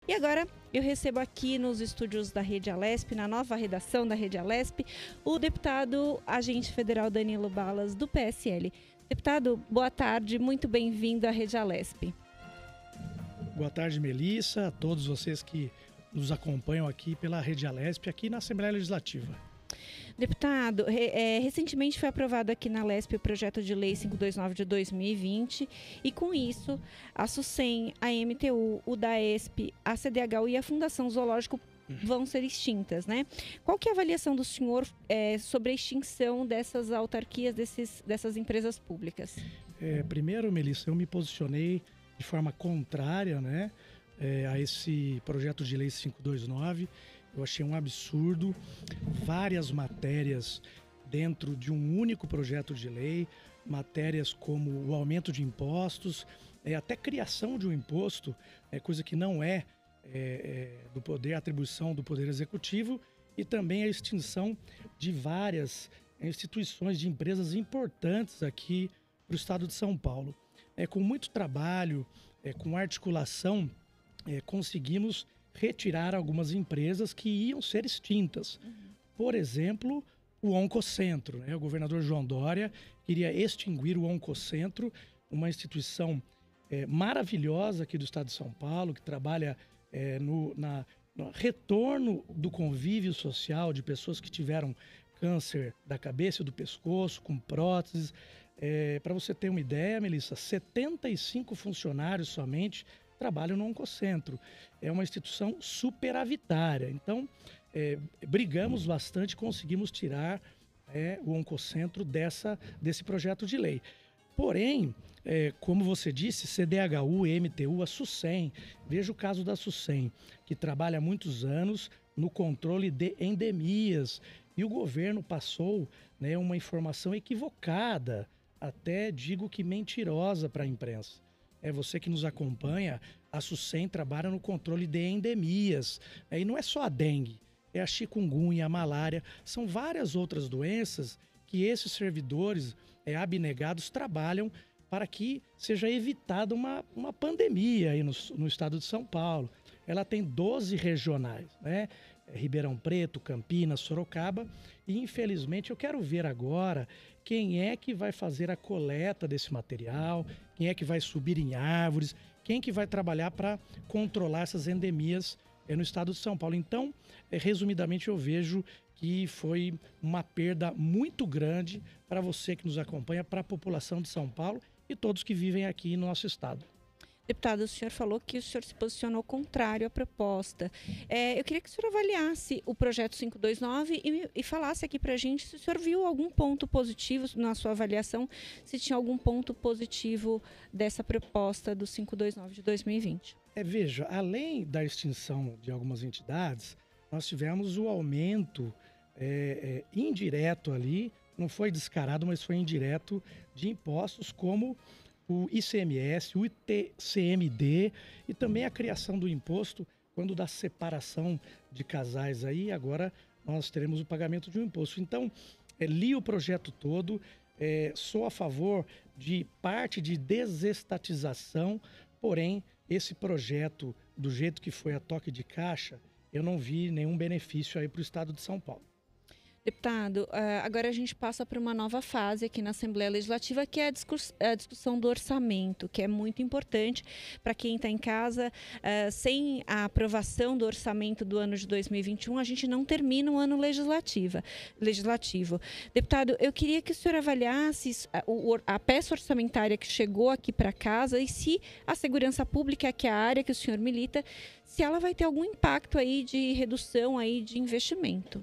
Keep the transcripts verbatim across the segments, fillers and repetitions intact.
E agora eu recebo aqui nos estúdios da Rede Alesp, na nova redação da Rede Alesp, o deputado agente federal Danilo Balas, do P S L. Deputado, boa tarde, muito bem-vindo à Rede Alesp. Boa tarde, Melissa, a todos vocês que nos acompanham aqui pela Rede Alesp, aqui na Assembleia Legislativa. Deputado, é, recentemente foi aprovado aqui na Alesp o projeto de lei quinhentos e vinte e nove de dois mil e vinte e com isso a SUSEM, a M T U, o DAESP, a C D H U e a Fundação Zoológico vão ser extintas, né? Qual que é a avaliação do senhor é, sobre a extinção dessas autarquias, desses, dessas empresas públicas? É, primeiro, Melissa, eu me posicionei de forma contrária, né, é, a esse projeto de lei quinhentos e vinte e nove. Eu achei um absurdo, várias matérias dentro de um único projeto de lei, matérias como o aumento de impostos, é, até criação de um imposto, é, coisa que não é, é, é do poder, atribuição do Poder Executivo, e também a extinção de várias instituições de empresas importantes aqui para o estado de São Paulo. É, com muito trabalho, é, com articulação, é, conseguimos retirar algumas empresas que iam ser extintas. Uhum. Por exemplo, o Oncocentro, né? O governador João Dória queria extinguir o Oncocentro, uma instituição é, maravilhosa aqui do estado de São Paulo, que trabalha é, no, na, no retorno do convívio social de pessoas que tiveram câncer da cabeça e do pescoço, com próteses. É, para você ter uma ideia, Melissa, setenta e cinco funcionários somente trabalham no Oncocentro. É uma instituição superavitária. Então, é, brigamos bastante, conseguimos tirar é, o Oncocentro dessa, desse projeto de lei. Porém, é, como você disse, C D H U, M T U, a SUSEM, veja o caso da SUSEM, que trabalha há muitos anos no controle de endemias. E o governo passou, né, uma informação equivocada, até digo que mentirosa para a imprensa. É você que nos acompanha, a SUSEM trabalha no controle de endemias. E não é só a dengue, é a chikungunya, a malária. São várias outras doenças que esses servidores é, abnegados trabalham para que seja evitada uma, uma pandemia aí no, no estado de São Paulo. Ela tem doze regionais, né? Ribeirão Preto, Campinas, Sorocaba. E infelizmente eu quero ver agora quem é que vai fazer a coleta desse material, quem é que vai subir em árvores, quem que vai trabalhar para controlar essas endemias é, no estado de São Paulo. Então, é, resumidamente, eu vejo que foi uma perda muito grande para você que nos acompanha, para a população de São Paulo e todos que vivem aqui no nosso estado. Deputado, o senhor falou que o senhor se posicionou contrário à proposta. É, eu queria que o senhor avaliasse o projeto quinhentos e vinte e nove e, e falasse aqui para a gente se o senhor viu algum ponto positivo na sua avaliação, se tinha algum ponto positivo dessa proposta do quinhentos e vinte e nove de dois mil e vinte. É, veja, além da extinção de algumas entidades, nós tivemos o aumento é, é, indireto ali, não foi descarado, mas foi indireto, de impostos como o I C M S, o I T C M D e também a criação do imposto quando da separação de casais aí, agora nós teremos o pagamento de um imposto. Então, é, li o projeto todo, é, sou a favor de parte de desestatização, porém, esse projeto, do jeito que foi a toque de caixa, eu não vi nenhum benefício aí para o estado de São Paulo. Deputado, agora a gente passa para uma nova fase aqui na Assembleia Legislativa, que é a discussão do orçamento, que é muito importante para quem está em casa. Sem a aprovação do orçamento do ano de dois mil e vinte e um, a gente não termina o ano legislativo. legislativo. Deputado, eu queria que o senhor avaliasse a peça orçamentária que chegou aqui para casa e se a segurança pública, que é a área que o senhor milita, se ela vai ter algum impacto aí de redução aí de investimento.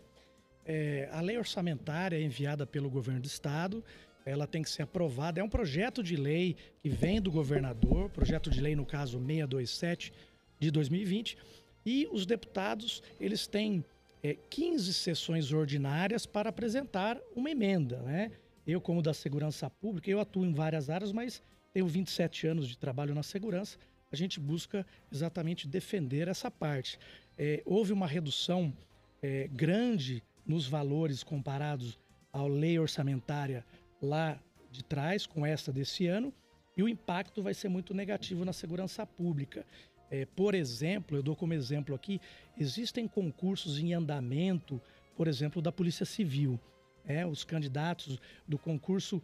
É, a lei orçamentária enviada pelo governo do estado, ela tem que ser aprovada. É um projeto de lei que vem do governador, projeto de lei no caso seiscentos e vinte e sete de dois mil e vinte, e os deputados eles têm é, quinze sessões ordinárias para apresentar uma emenda, né? Eu, como da segurança pública, eu atuo em várias áreas, mas tenho vinte e sete anos de trabalho na segurança. A gente busca exatamente defender essa parte. É, houve uma redução é, grande nos valores comparados à lei orçamentária lá de trás, com essa desse ano, e o impacto vai ser muito negativo na segurança pública. É, por exemplo, eu dou como exemplo aqui, existem concursos em andamento, por exemplo, da Polícia Civil. É, os candidatos do concurso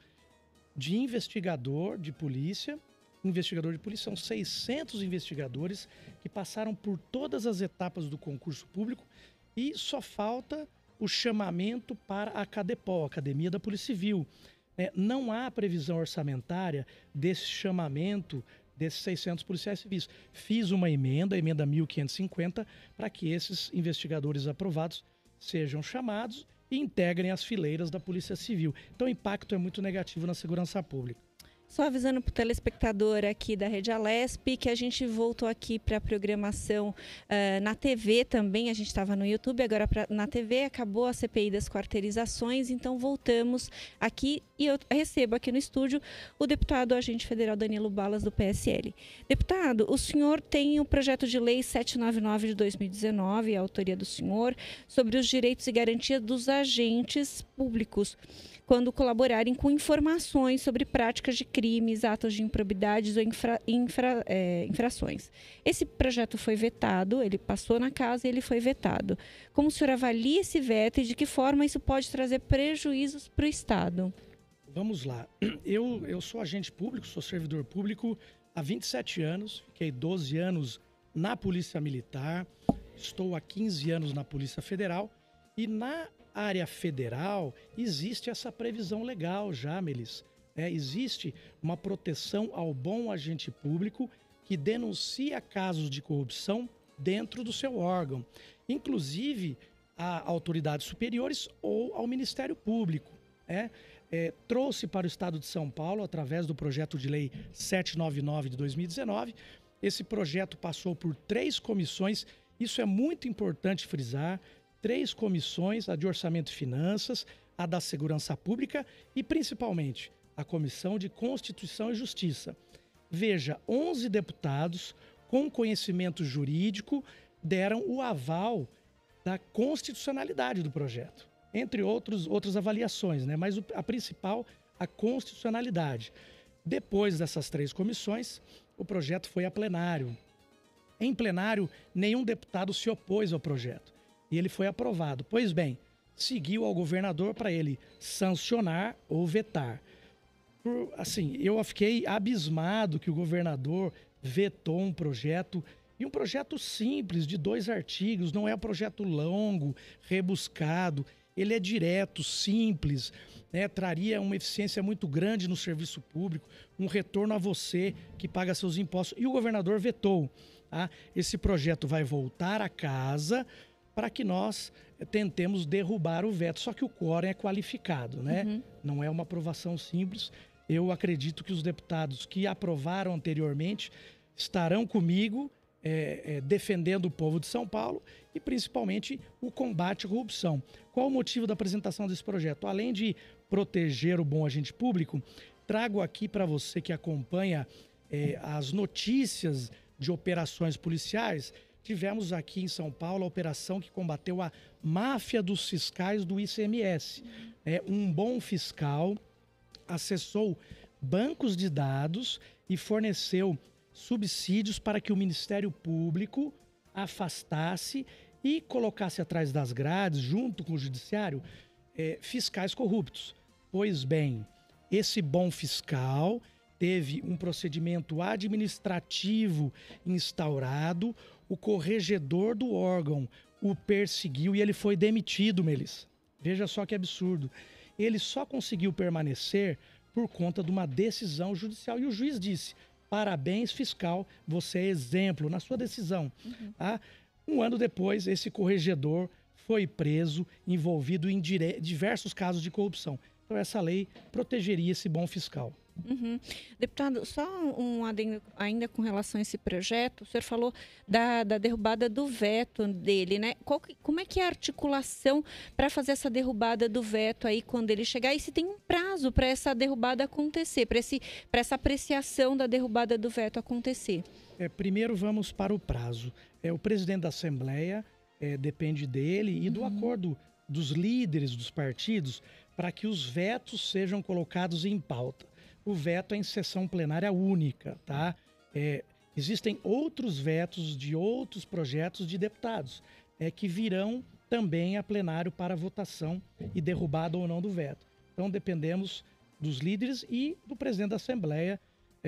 de investigador de polícia, investigador de polícia, são seiscentos investigadores que passaram por todas as etapas do concurso público e só falta o chamamento para a Cadepol, Academia da Polícia Civil. É, não há previsão orçamentária desse chamamento desses seiscentos policiais civis. Fiz uma emenda, a emenda mil quinhentos e cinquenta, para que esses investigadores aprovados sejam chamados e integrem as fileiras da Polícia Civil. Então o impacto é muito negativo na segurança pública. Só avisando para o telespectador aqui da Rede Alesp que a gente voltou aqui para a programação uh, na T V também. A gente estava no YouTube, agora pra, na T V. Acabou a C P I das quarteirizações, então voltamos aqui e eu recebo aqui no estúdio o deputado agente federal Danilo Balas, do P S L. Deputado, o senhor tem o projeto de lei setecentos e noventa e nove de dois mil e dezenove, a autoria do senhor, sobre os direitos e garantias dos agentes públicos quando colaborarem com informações sobre práticas de crimes, atos de improbidades ou infra, infra, é, infrações. Esse projeto foi vetado, ele passou na casa e ele foi vetado. Como o senhor avalia esse veto e de que forma isso pode trazer prejuízos para o Estado? Vamos lá. Eu, eu sou agente público, sou servidor público há vinte e sete anos, fiquei doze anos na Polícia Militar, estou há quinze anos na Polícia Federal e na área federal existe essa previsão legal já, Melissa. É, existe uma proteção ao bom agente público que denuncia casos de corrupção dentro do seu órgão, inclusive a autoridades superiores ou ao Ministério Público. É, é, trouxe para o Estado de São Paulo, através do projeto de lei setecentos e noventa e nove de dois mil e dezenove, esse projeto passou por três comissões, isso é muito importante frisar, três comissões, a de Orçamento e Finanças, a da Segurança Pública e, principalmente, a Comissão de Constituição e Justiça. Veja, onze deputados com conhecimento jurídico deram o aval da constitucionalidade do projeto, entre outros, outras avaliações, né? Mas a principal, a constitucionalidade. Depois dessas três comissões, o projeto foi a plenário. Em plenário, nenhum deputado se opôs ao projeto. E ele foi aprovado. Pois bem, seguiu ao governador para ele sancionar ou vetar. Por, assim, eu fiquei abismado que o governador vetou um projeto, e um projeto simples, de dois artigos, não é um projeto longo, rebuscado, ele é direto, simples, né? Traria uma eficiência muito grande no serviço público, um retorno a você que paga seus impostos. E o governador vetou. Tá? Esse projeto vai voltar à casa para que nós tentemos derrubar o veto. Só que o quórum é qualificado, né? Uhum. Não é uma aprovação simples. Eu acredito que os deputados que aprovaram anteriormente estarão comigo é, é, defendendo o povo de São Paulo e principalmente o combate à corrupção. Qual o motivo da apresentação desse projeto? Além de proteger o bom agente público, trago aqui para você que acompanha é, as notícias de operações policiais. Tivemos aqui em São Paulo a operação que combateu a máfia dos fiscais do I C M S. É, um bom fiscal acessou bancos de dados e forneceu subsídios para que o Ministério Público afastasse e colocasse atrás das grades, junto com o Judiciário, é, fiscais corruptos. Pois bem, esse bom fiscal teve um procedimento administrativo instaurado, o corregedor do órgão o perseguiu e ele foi demitido, Melissa. Veja só que absurdo. Ele só conseguiu permanecer por conta de uma decisão judicial. E o juiz disse, parabéns, fiscal, você é exemplo na sua decisão. Uhum. Ah, um ano depois, esse corregedor foi preso, envolvido em dire... diversos casos de corrupção. Então, essa lei protegeria esse bom fiscal. Uhum. Deputado, só um adendo ainda com relação a esse projeto, o senhor falou da, da derrubada do veto dele, né? Qual que, como é que é a articulação para fazer essa derrubada do veto aí quando ele chegar? E se tem um prazo para essa derrubada acontecer, para essa apreciação da derrubada do veto acontecer? É, primeiro vamos para o prazo. É, o presidente da Assembleia é, depende dele e do uhum. acordo dos líderes dos partidos para que os vetos sejam colocados em pauta. O veto é em sessão plenária única, tá? É, existem outros vetos de outros projetos de deputados é, que virão também a plenário para votação e derrubada ou não do veto. Então dependemos dos líderes e do presidente da Assembleia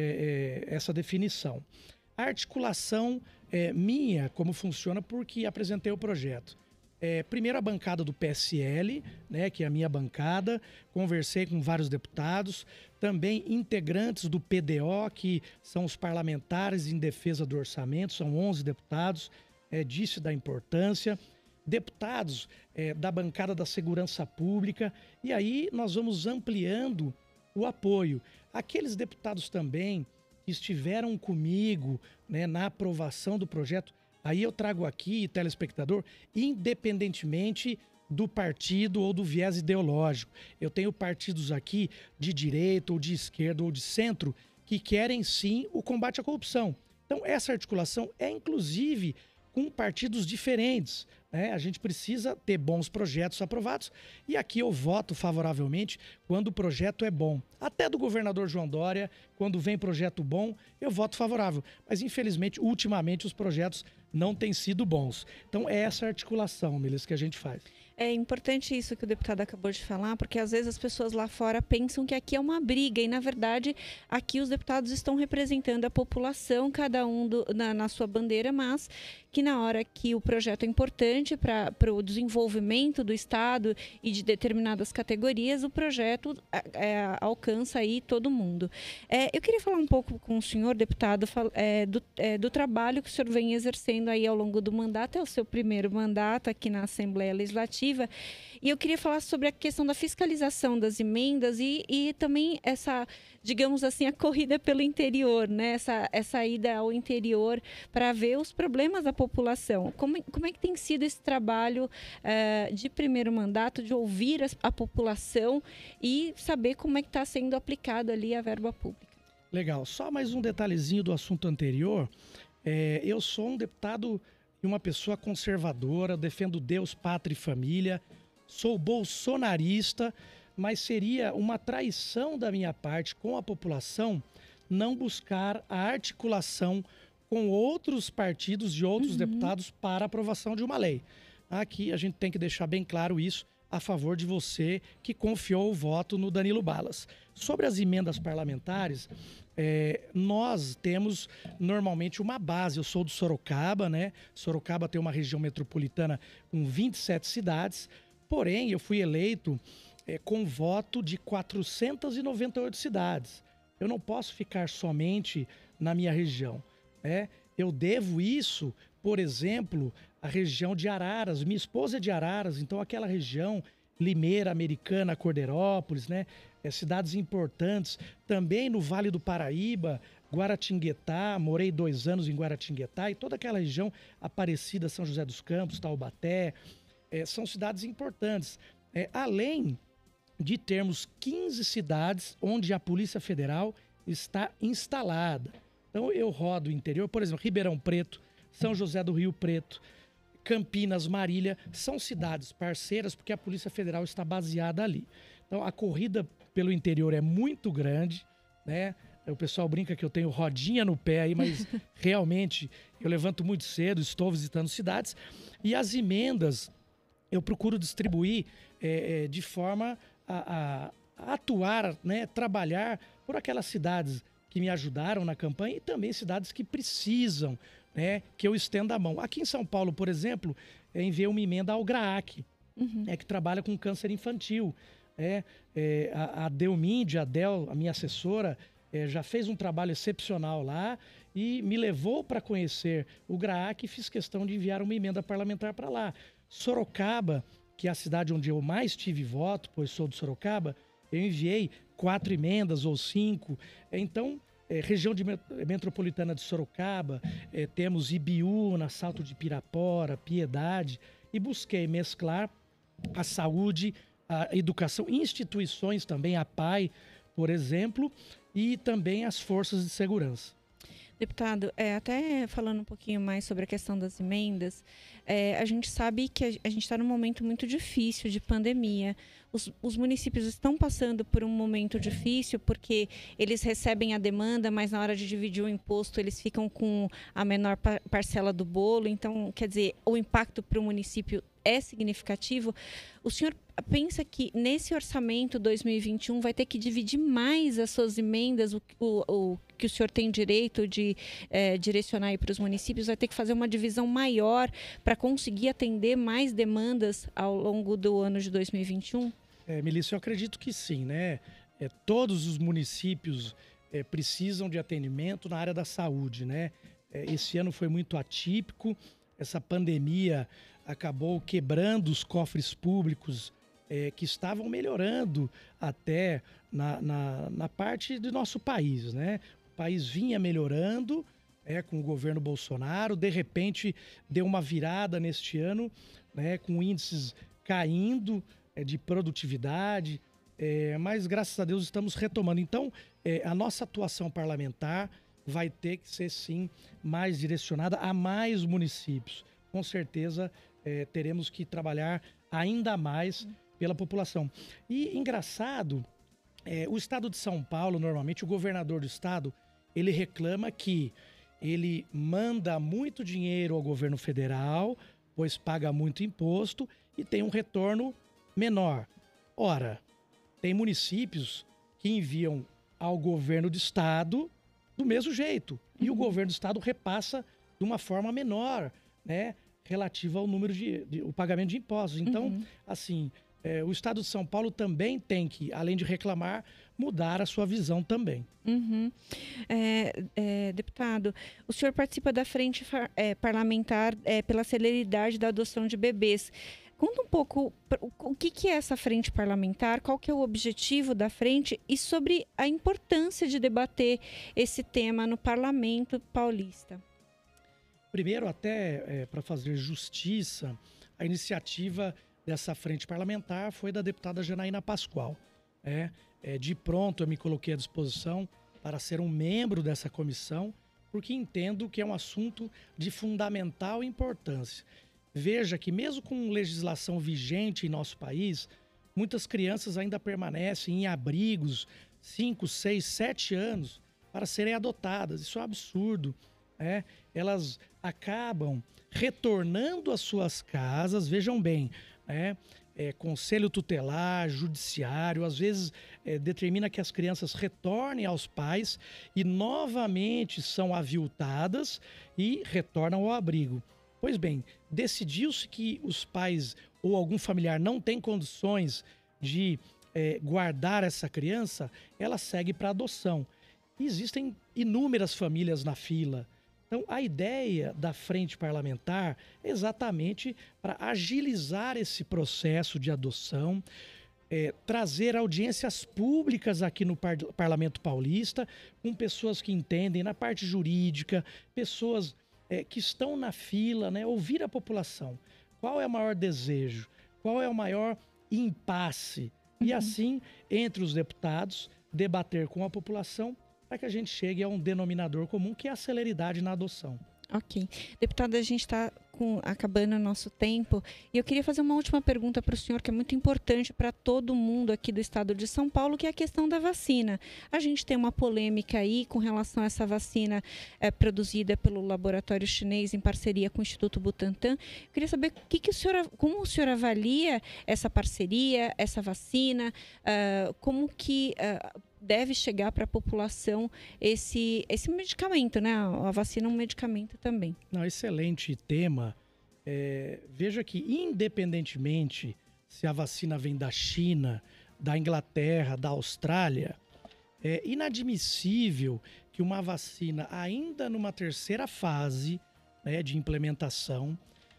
é, é, essa definição. A articulação é, minha, como funciona, porque apresentei o projeto. É, primeiro a bancada do P S L, né, que é a minha bancada, conversei com vários deputados, também integrantes do P D O, que são os parlamentares em defesa do orçamento, são onze deputados, é, disse da importância, deputados é, da bancada da segurança pública, e aí nós vamos ampliando o apoio. Aqueles deputados também que estiveram comigo, né, na aprovação do projeto, aí eu trago aqui, telespectador, independentemente do partido ou do viés ideológico. Eu tenho partidos aqui de direita ou de esquerda ou de centro que querem sim o combate à corrupção. Então essa articulação é inclusive com partidos diferentes, né? A gente precisa ter bons projetos aprovados e aqui eu voto favoravelmente quando o projeto é bom. Até do governador João Dória, quando vem projeto bom, eu voto favorável. Mas infelizmente, ultimamente, os projetos não têm sido bons. Então é essa articulação, Melissa, que a gente faz. É importante isso que o deputado acabou de falar, porque às vezes as pessoas lá fora pensam que aqui é uma briga e, na verdade, aqui os deputados estão representando a população, cada um do, na, na sua bandeira, mas que na hora que o projeto é importante para o desenvolvimento do Estado e de determinadas categorias, o projeto é, alcança aí todo mundo. É, eu queria falar um pouco com o senhor, deputado, é, do, é, do trabalho que o senhor vem exercendo aí ao longo do mandato, é o seu primeiro mandato aqui na Assembleia Legislativa, e eu queria falar sobre a questão da fiscalização das emendas e, e também essa, digamos assim, a corrida pelo interior, né? Essa, essa ida ao interior para ver os problemas da população. Como, como é que tem sido esse trabalho uh, de primeiro mandato, de ouvir a, a população e saber como é que está sendo aplicado ali a verba pública? Legal. Só mais um detalhezinho do assunto anterior. É, eu sou um deputado e uma pessoa conservadora, defendo Deus, pátria e família, sou bolsonarista, mas seria uma traição da minha parte com a população não buscar a articulação com outros partidos e outros uhum. deputados para aprovação de uma lei. Aqui a gente tem que deixar bem claro isso a favor de você que confiou o voto no Danilo Balas. Sobre as emendas parlamentares, é, nós temos normalmente uma base. Eu sou do Sorocaba, né? Sorocaba tem uma região metropolitana com vinte e sete cidades, porém eu fui eleito é, com voto de quatrocentas e noventa e oito cidades. Eu não posso ficar somente na minha região, né? Eu devo isso, por exemplo, à região de Araras. Minha esposa é de Araras, então aquela região, Limeira, Americana, Cordeirópolis, né? É, cidades importantes. Também no Vale do Paraíba, Guaratinguetá, morei dois anos em Guaratinguetá, e toda aquela região, Aparecida, São José dos Campos, Taubaté, é, são cidades importantes. É, além de termos quinze cidades onde a Polícia Federal está instalada. Então eu rodo o interior, por exemplo, Ribeirão Preto, São José do Rio Preto, Campinas, Marília, são cidades parceiras porque a Polícia Federal está baseada ali. Então a corrida pelo interior é muito grande, né? O pessoal brinca que eu tenho rodinha no pé aí, mas realmente eu levanto muito cedo, estou visitando cidades, e as emendas eu procuro distribuir é, é, de forma a, a, a atuar, né? Trabalhar por aquelas cidades que me ajudaram na campanha e também cidades que precisam, né, que eu estenda a mão. Aqui em São Paulo, por exemplo, eu enviei uma emenda ao GRAAC, uhum. é, que trabalha com câncer infantil. É, é, a, a Delminde, a Del, a minha assessora, é, já fez um trabalho excepcional lá e me levou para conhecer o GRAAC e fiz questão de enviar uma emenda parlamentar para lá. Sorocaba, que é a cidade onde eu mais tive voto, pois sou de Sorocaba, eu enviei quatro emendas ou cinco. Então, é, região de metropolitana de Sorocaba, é, temos Ibiúna, Salto de Pirapora, Piedade, e busquei mesclar a saúde, a educação, instituições também, a P A I, por exemplo, e também as forças de segurança. Deputado, é, até falando um pouquinho mais sobre a questão das emendas, é, a gente sabe que a, a gente está num momento muito difícil de pandemia. Os, os municípios estão passando por um momento difícil porque eles recebem a demanda, mas na hora de dividir o imposto eles ficam com a menor par parcela do bolo. Então, quer dizer, o impacto para o município é significativo. O senhor pensa que nesse orçamento dois mil e vinte e um vai ter que dividir mais as suas emendas, o, o, o que o senhor tem direito de é, direcionar para os municípios, vai ter que fazer uma divisão maior para conseguir atender mais demandas ao longo do ano de dois mil e vinte e um? É, Melissa, eu acredito que sim, né? É, todos os municípios é, precisam de atendimento na área da saúde, né? É, esse ano foi muito atípico, essa pandemia acabou quebrando os cofres públicos é, que estavam melhorando até na, na, na parte do nosso país, né? O país vinha melhorando é, com o governo Bolsonaro, de repente deu uma virada neste ano, né, com índices caindo é, de produtividade, é, mas graças a Deus estamos retomando. Então, é, a nossa atuação parlamentar vai ter que ser, sim, mais direcionada a mais municípios. Com certeza, é, teremos que trabalhar ainda mais pela população. E, engraçado, é, o estado de São Paulo, normalmente, o governador do estado, ele reclama que ele manda muito dinheiro ao governo federal, pois paga muito imposto e tem um retorno menor. Ora, tem municípios que enviam ao governo do estado do mesmo jeito. E o governo do estado repassa de uma forma menor, né? Relativa ao número de, de o pagamento de impostos. Então, uhum. assim, é, o estado de São Paulo também tem que, além de reclamar, mudar a sua visão também. Uhum. É, é, deputado, o senhor participa da frente é, parlamentar é, pela celeridade da adoção de bebês. Conta um pouco o que, que é essa frente parlamentar, qual que é o objetivo da frente e sobre a importância de debater esse tema no parlamento paulista. Primeiro, até é, para fazer justiça, a iniciativa dessa frente parlamentar foi da deputada Janaína Pascoal. É, é, de pronto, eu me coloquei à disposição para ser um membro dessa comissão, porque entendo que é um assunto de fundamental importância. Veja que mesmo com legislação vigente em nosso país, muitas crianças ainda permanecem em abrigos cinco, seis, sete anos para serem adotadas. Isso é um absurdo. É, elas acabam retornando às suas casas, vejam bem, é, é, conselho tutelar, judiciário, às vezes é, determina que as crianças retornem aos pais e novamente são aviltadas e retornam ao abrigo. Pois bem, decidiu-se que os pais ou algum familiar não tem condições de é, guardar essa criança, ela segue para adoção. E existem inúmeras famílias na fila. Então, a ideia da frente parlamentar é exatamente para agilizar esse processo de adoção, é, trazer audiências públicas aqui no par Parlamento Paulista, com pessoas que entendem na parte jurídica, pessoas é, que estão na fila, né, ouvir a população. Qual é o maior desejo? Qual é o maior impasse? Uhum. E assim, entre os deputados, debater com a população para que a gente chegue a um denominador comum, que é a celeridade na adoção. Ok. Deputada, a gente está acabando o nosso tempo e eu queria fazer uma última pergunta para o senhor, que é muito importante para todo mundo aqui do estado de São Paulo, que é a questão da vacina. A gente tem uma polêmica aí com relação a essa vacina é, produzida pelo laboratório chinês em parceria com o Instituto Butantan. Eu queria saber que que o senhor, como o senhor avalia essa parceria, essa vacina, uh, como que... Uh, deve chegar para a população esse, esse medicamento, né? A vacina é um medicamento também. Não, excelente tema. É, veja que, independentemente se a vacina vem da China, da Inglaterra, da Austrália, é inadmissível que uma vacina ainda numa terceira fase, né, de implementação,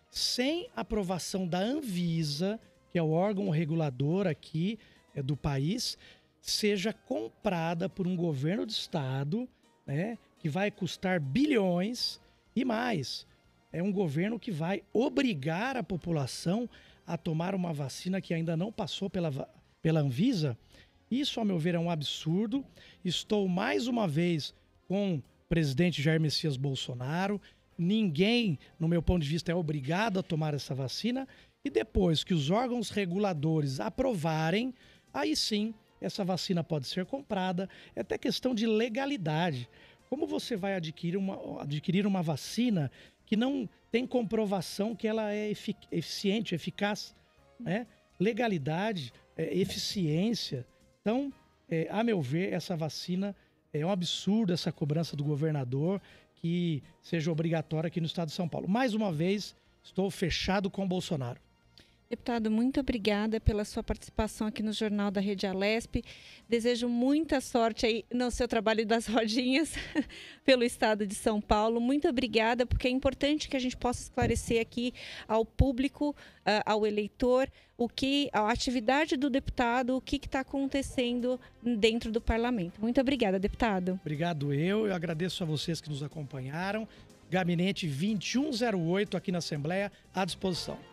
sem aprovação da Anvisa, que é o órgão regulador aqui é, do país, seja comprada por um governo do estado, né, que vai custar bilhões e mais. É um governo que vai obrigar a população a tomar uma vacina que ainda não passou pela, pela Anvisa. Isso, ao meu ver, é um absurdo. Estou mais uma vez com presidente Jair Messias Bolsonaro. Ninguém, no meu ponto de vista, é obrigado a tomar essa vacina. E depois que os órgãos reguladores aprovarem, aí sim, essa vacina pode ser comprada. É até questão de legalidade. Como você vai adquirir uma, adquirir uma vacina que não tem comprovação que ela é efic eficiente, eficaz, né? Legalidade, é, eficiência. Então, é, a meu ver, essa vacina é um absurdo, essa cobrança do governador que seja obrigatória aqui no estado de São Paulo. Mais uma vez, estou fechado com o Bolsonaro. Deputado, muito obrigada pela sua participação aqui no Jornal da Rede Alesp. Desejo muita sorte aí no seu trabalho das rodinhas pelo estado de São Paulo. Muito obrigada, porque é importante que a gente possa esclarecer aqui ao público, uh, ao eleitor, o que, a atividade do deputado, o que está acontecendo dentro do parlamento. Muito obrigada, deputado. Obrigado eu, eu agradeço a vocês que nos acompanharam. Gabinete vinte e um zero oito aqui na Assembleia, à disposição.